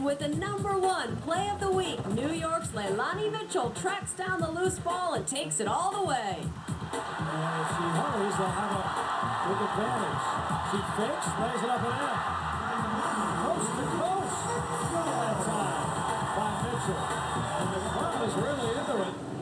And with the #1 play of the week, New York's Leilani tracks down the loose ball and takes it all the way. And if she hurries, they'll have a big advantage. She fakes, lays it up and in. Coast to coast. That time by Mitchell. And the crowd is really into it.